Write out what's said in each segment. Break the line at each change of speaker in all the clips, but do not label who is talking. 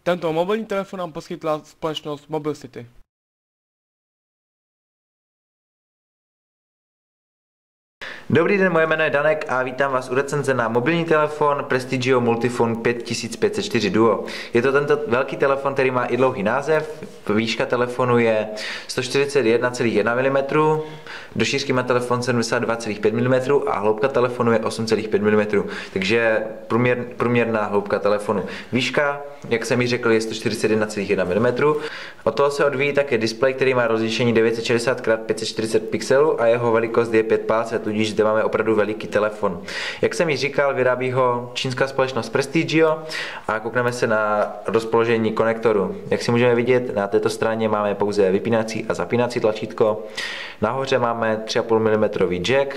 Tento mobilní telefon nám poskytla společnost Mobile City.
Dobrý den, moje jméno je Danek a vítám vás u recenze na mobilní telefon Prestigio Multifone 5504 Duo. Je to tento velký telefon, který má i dlouhý název. Výška telefonu je 141,1 mm, do šířky má telefon 72,5 mm a hloubka telefonu je 8,5 mm, takže průměrná hloubka telefonu. Výška, jak jsem ji řekl, je 141,1 mm. Od toho se odvíjí také displej, který má rozlišení 960x540 pixelů a jeho velikost je 5 palců, tudíž zde máme opravdu veliký telefon. Jak jsem ji říkal, vyrábí ho čínská společnost Prestigio a koukneme se na rozpoložení konektoru. Jak si můžeme vidět, na této straně máme pouze vypínací a zapínací tlačítko. Nahoře máme 3,5 mm jack.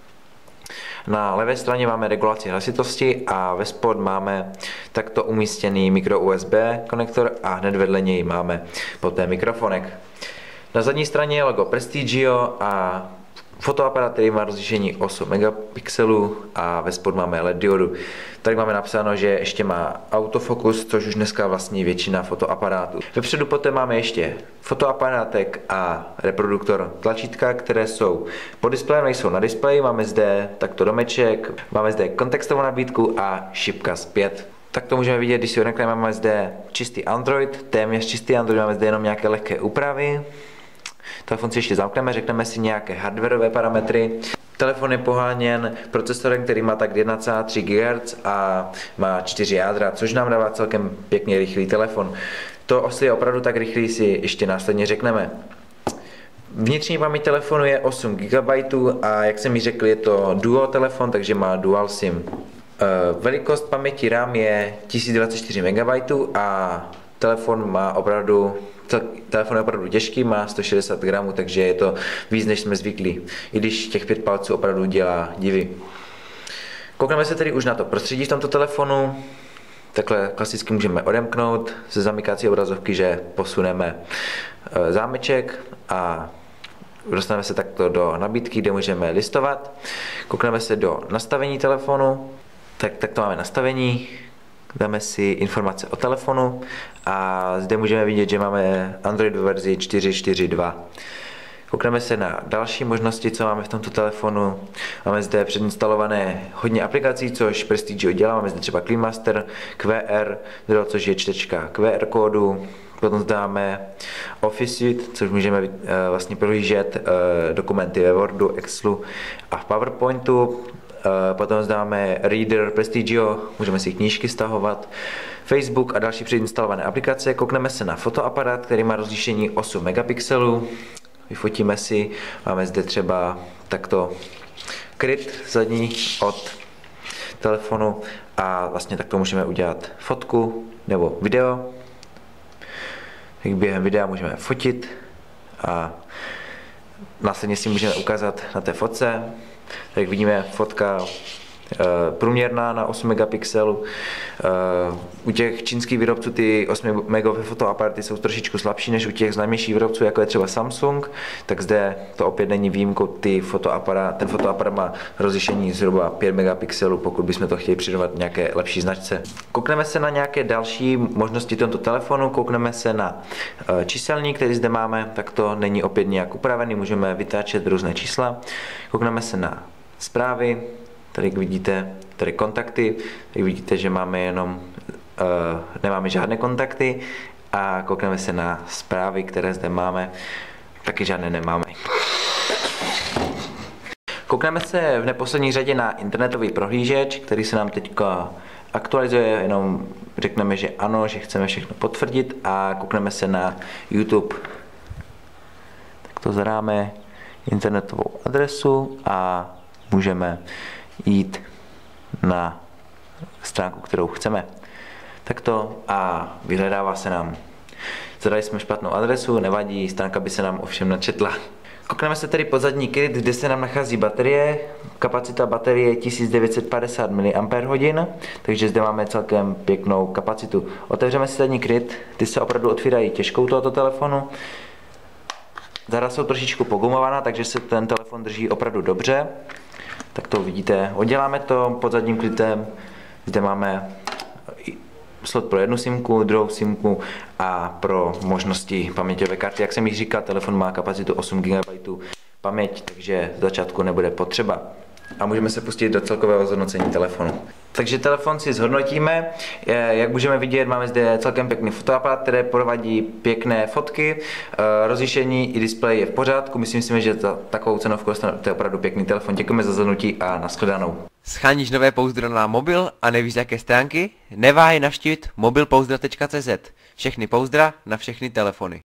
Na levé straně máme regulaci hlasitosti a ve spod máme takto umístěný micro USB konektor a hned vedle něj máme poté mikrofonek. Na zadní straně je logo Prestigio a fotoaparát, který má rozlišení 8 megapixelů a ve spod máme LED diodu. Tady máme napsáno, že ještě má autofokus, což už dneska vlastní většina fotoaparátů. Vepředu poté máme ještě fotoaparátek a reproduktor tlačítka, které jsou pod displejem, nejsou na displeji. Máme zde takto domeček, máme zde kontextovou nabídku a šipka zpět. Tak to můžeme vidět, když si odekneme, máme zde čistý Android, téměř čistý Android, máme zde jenom nějaké lehké úpravy. Telefon si ještě zamkneme, řekneme si nějaké hardwareové parametry. Telefon je poháněn procesorem, který má tak 1,3 GHz a má 4 jádra, což nám dává celkem pěkně rychlý telefon. To, jestli je opravdu tak rychlý, si ještě následně řekneme. Vnitřní paměť telefonu je 8 GB a jak jsem ji řekl, je to duo telefon, takže má dual SIM. Velikost paměti RAM je 1024 MB a telefon je opravdu těžký, má 160 gramů, takže je to víc, než jsme zvyklí, i když těch 5 palců opravdu dělá divy. Koukneme se tedy už na to prostředí v tomto telefonu. Takhle klasicky můžeme odemknout ze zamykací obrazovky, že posuneme zámeček a dostaneme se takto do nabídky, kde můžeme listovat. Koukneme se do nastavení telefonu, tak to máme nastavení. Dáme si informace o telefonu a zde můžeme vidět, že máme Android verzi 4.4.2. Koukneme se na další možnosti, co máme v tomto telefonu. Máme zde předinstalované hodně aplikací, což Prestigio dělá. Máme zde třeba Clean Master, QR, což je čtečka QR kódu. Potom zde máme Office Suite, což můžeme vlastně prohlížet dokumenty ve Wordu, Excelu a v PowerPointu. Potom zdáme Reader Prestigio, můžeme si knížky stahovat, Facebook a další předinstalované aplikace. Koukneme se na fotoaparát, který má rozlišení 8 megapixelů. Vyfotíme si, máme zde třeba takto kryt zadní od telefonu a vlastně takto můžeme udělat fotku nebo video. Jak během videa můžeme fotit a následně si můžeme ukázat na té fotce. Jak vidíme, fotka průměrná na 8 megapixelů. U těch čínských výrobců ty 8 megapixelové fotoaparáty jsou trošičku slabší než u těch známějších výrobců, jako je třeba Samsung, tak zde to opět není výjimkou, ten fotoaparát má rozlišení zhruba 5 megapixelů, pokud bychom to chtěli přirovnat nějaké lepší značce. Koukneme se na nějaké další možnosti tohoto telefonu, koukneme se na číselník, který zde máme, tak to není opět nějak upravený, můžeme vytáčet různé čísla. Koukneme se na zprávy. Tady vidíte, tady kontakty, tady vidíte, že máme nemáme žádné kontakty a koukneme se na zprávy, které zde máme, taky žádné nemáme. Koukneme se v neposlední řadě na internetový prohlížeč, který se nám teď aktualizuje, jenom řekneme, že ano, že chceme všechno potvrdit a koukneme se na YouTube. Tak to zadáme internetovou adresu a můžeme jít na stránku, kterou chceme. Takto a vyhledává se nám. Zadali jsme špatnou adresu, nevadí, stránka by se nám ovšem načetla. Koukneme se tedy pod zadní kryt, kde se nám nachází baterie. Kapacita baterie je 1950 mAh, takže zde máme celkem pěknou kapacitu. Otevřeme si zadní kryt, ty se opravdu otvírají těžkou tohoto telefonu. Zada jsou trošičku pogumovaná, takže se ten telefon drží opravdu dobře. Tak to vidíte, odděláme to pod zadním krytem, zde máme slot pro jednu simku, druhou simku a pro možnosti paměťové karty. Jak jsem již říkal, telefon má kapacitu 8 GB paměť, takže z začátku nebude potřeba. A můžeme se pustit do celkového zhodnocení telefonu. Takže telefon si zhodnotíme. Jak můžeme vidět, máme zde celkem pěkný fotoaparát, který provádí pěkné fotky. Rozlišení i displej je v pořádku. Myslím si, že za takovou cenovku je opravdu pěkný telefon. Děkujeme za zhodnotí a nashledanou.
Sháníš nové pouzdro na mobil a nevíš jaké stránky? Neváhej navštívit mobilpouzdra.cz. Všechny pouzdra na všechny telefony.